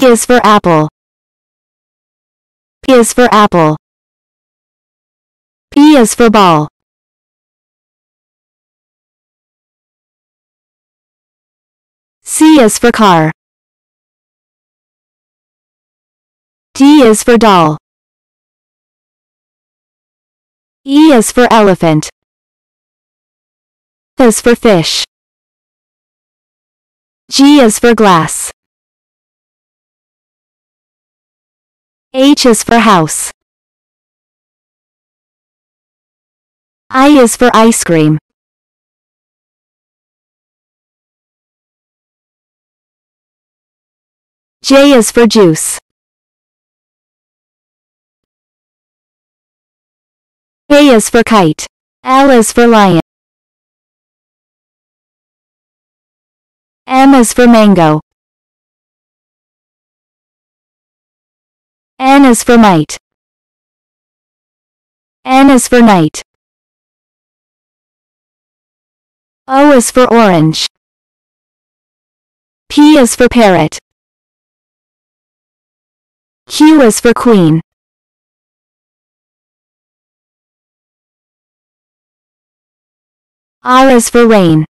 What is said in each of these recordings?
is for apple. P is for apple. P is for ball. C is for car. D is for doll. E is for elephant. F is for fish. G is for glass. H is for house. I is for ice cream. J is for juice. K is for kite. L is for lion. M is for mango. N is for mite. N is for night. O is for orange. P is for parrot. Q is for queen. R is for rain.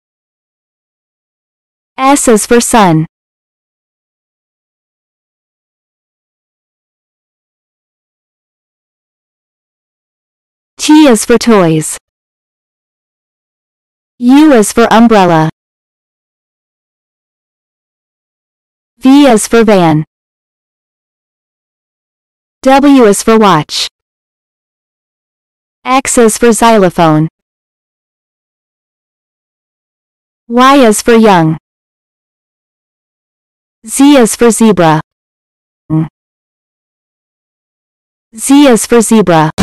S is for sun. T is for toys. U is for umbrella. V is for van. W is for watch. X is for xylophone. Y is for young. Z is for zebra. Z is for zebra.